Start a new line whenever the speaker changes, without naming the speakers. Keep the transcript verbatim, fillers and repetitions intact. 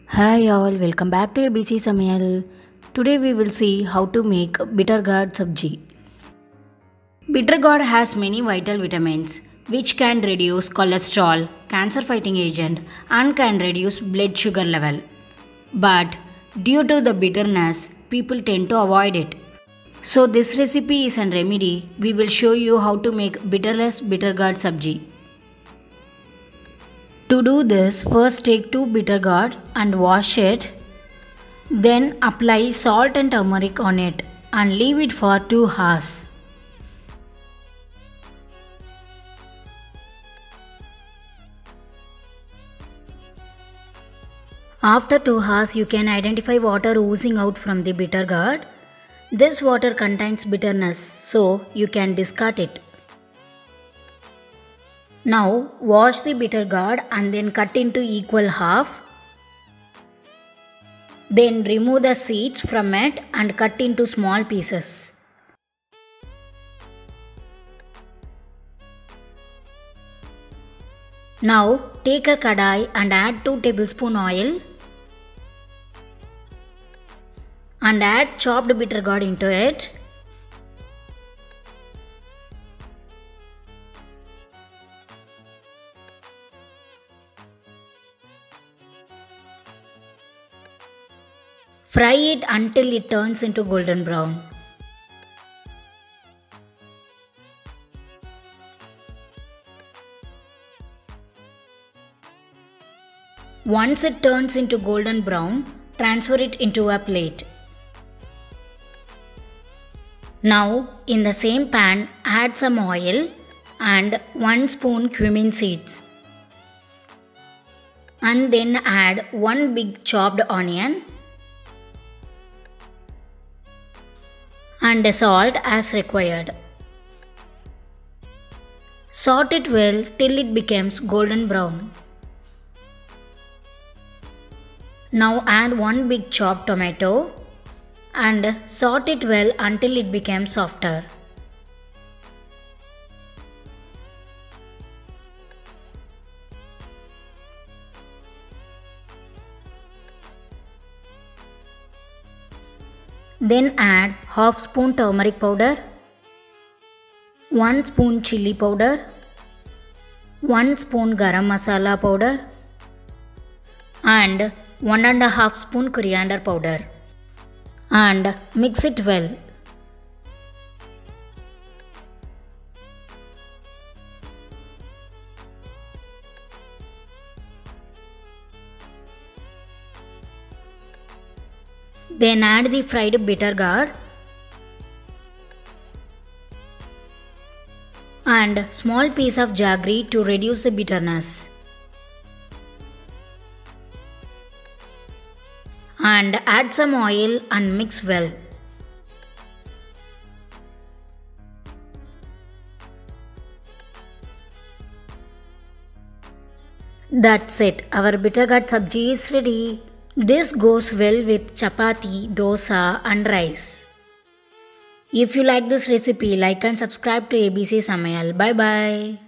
Hi all, welcome back to A B C Samayal. Today we will see how to make bitter gourd sabji. Bitter gourd has many vital vitamins which can reduce cholesterol, cancer fighting agent and can reduce blood sugar level. But due to the bitterness, people tend to avoid it. So this recipe is a remedy. We will show you how to make bitterless bitter gourd sabji. To do this, first take two bitter gourd and wash it. Then apply salt and turmeric on it and leave it for two hours. After two hours, you can identify water oozing out from the bitter gourd. This water contains bitterness, so you can discard it. Now wash the bitter gourd and then cut into equal half. Then remove the seeds from it and cut into small pieces. Now take a kadai and add two tablespoons oil and add chopped bitter gourd into it. Fry it until it turns into golden brown. Once it turns into golden brown, transfer it into a plate. Now in the same pan, add some oil and one spoon cumin seeds. And then add one big chopped onion and salt as required. Saute it well till it becomes golden brown. Now add one big chopped tomato and saute it well until it becomes softer. Then add half spoon turmeric powder, one spoon chili powder, one spoon garam masala powder and one and a half spoon coriander powder and mix it well. Then add the fried bitter gourd and small piece of jaggery to reduce the bitterness. And add some oil and mix well. That's it. Our bitter gourd sabji is ready. This goes well with chapati, dosa and rice. If you like this recipe, like and subscribe to A B C Samayal. Bye bye.